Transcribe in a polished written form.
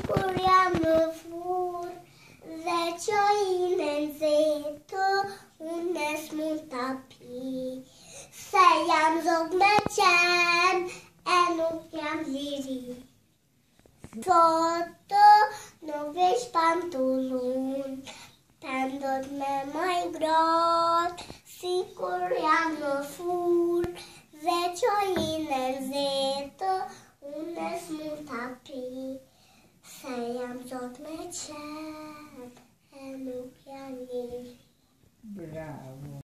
Sicuriamo fur, vecchio inenzeto, un esmuntapi. Seiam zogmecem, enupiam liri. Sotto no vejo pantulun, pendot me mai grot, sicuriamo fur, vecchio inenzeto, un esmuntapi. Seiam zogmecem, enupiam liri. Bravo.